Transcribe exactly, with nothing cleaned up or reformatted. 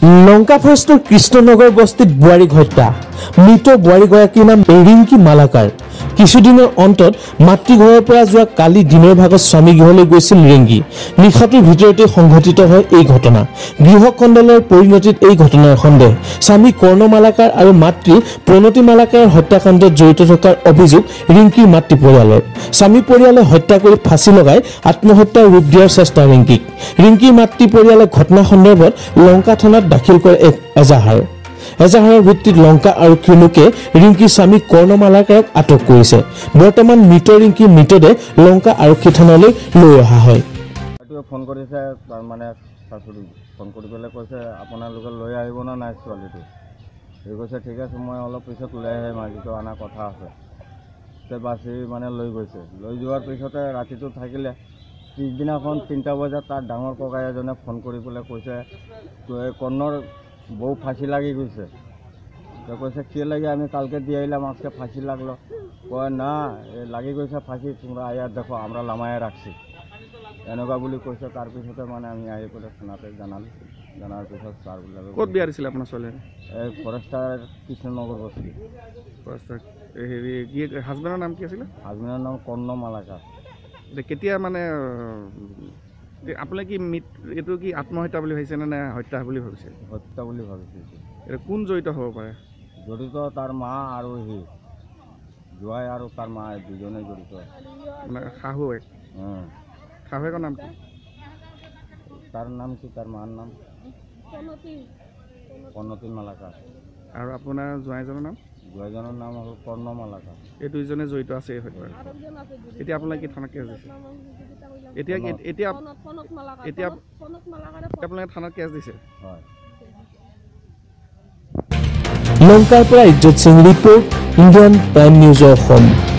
লংকা ফৰেষ্টৰ কৃষ্ণনগৰ বস্তিত বোৱাৰীক হত্যা মৃত বোৱাৰীগৰাকীৰ নাম ৰিংকি মালাকাৰ কিছুদিনৰ অন্তত মাতৃঘৰৰ পৰা যোৱা কালি দিনৰ ভাগত স্বামী গৃহলৈ গৈছিল ৰিংকি নিশাটোৰ ভিতৰতে সংঘটিত হয় এই ঘটনা গৃহকণ্ডলৰ পৰিণতিত এই ঘটনাৰ সন্দেহ স্বামী কৰ্ণ মালাকাৰ আৰু মাতৃ প্ৰণতি মালাকাৰৰ হত্যাকাণ্ডত জড়িত থকাৰ অভিযোগ ৰিংকিৰ মাতৃ পৰিয়ালৰ স্বামী পৰিয়ালে হত্যা কৰি ফাঁচি লগাই আত্মহত্যাৰ ৰূপ দিয়াৰ চেষ্টা ৰিংকিক ৰিংকিৰ মাতৃ পৰিয়ালে ঘটনা সন্দৰ্ভত লংকা থানাত দাখিল কৰে এক এজাহাৰ এজাহাৰৰ ভিত্তিত লংকা আৰক্ষীৰ লোকে ৰিংকিৰ স্বামী কৰ্ণ মালাকাৰক আটক কৰিছে বৰ্তমান মৃত ৰিংকিৰ মৃতদেহ লংকা আৰক্ষী থানালৈ লৈ অহা হয় ফোন কৰিছে তাৰ মানে শাশুড়ি ফোন কৰি পেলাই কৈছে আপোনালোকে লৈ আহিব না নাই ছোৱালীটো সি কৈছে ঠিক আছে মই অলপ পিছত লৈ আহিম আজিতো অনা কথা আছে তে বাছি মানে লৈ গৈছে লৈ যোৱাৰ পিছতে ৰাতিটো থাকিলে পিছদিনাখন তিনিটা বজাত তাৰ ডাঙৰ ককাই এজনে ফোন কৰি পেলাই কৈছে কৰ্ণৰ বউ ফাঁসি লাগি গৈছে তো কৈছে কি লাগে আমি কালকে দিয়ে আইলাম আজকে ফাঁসি লাগলো কয় না লাগি গৈছে ফাঁসি তোমরা আয়া দেখো আমরা লামায় রাখছি এনেকুৱা বুলি কৈছে তাৰপিছতে মানে আমি আহি পেলাই থানাতে জানালো জানাৰ পিছত ছাৰবিলাকে ক'ত বিয়া দিছিলে আপোনাৰ ছোৱালীয়ে এই ফৰেষ্টাৰ কৃষ্ণনগৰ বস্তি ফৰেষ্টাৰ হেৰি কি হাজবেণ্ডৰ নাম কি আছিলে হাজবেণ্ডৰ নাম কৰ্ণ মালাকাৰ কেতিয়া মানে আপুনি কি এইটো কি আত্মহত্যা বুলি ভাবিছে নে হত্যা বুলি ভাবিছে হত্যা বুলি ভাবিছে এটা কোন জড়িত হ'ব পাৰে জড়িত তাৰ মা আৰু সি জোৱাই আৰু তাৰ মা দুজনে জড়িত মানে শাহুৱেক শাহুৱেকৰ নাম কি তাৰ নাম কি তাৰ মাৰ নাম প্ৰণতি মালাকাৰ আৰু আপোনাৰ জোৱাইজনৰ নাম জোৱাইজনৰ নাম হ'ল কৰ্ণ মালাকাৰ এই দুইজনে জড়িত আছে এই হত্যাত এতিয়া আপোনাক কি থানাত কেছ দিছে এতিয়া এতিয়া এতিয়া আপোনালোকে থানাত কেছ দিছে হয় লংকাৰ পৰা ইজ্জত সিং ৰিপৰ্ট ইণ্ডিয়ান প্ৰাইম নিউজৰ অসম।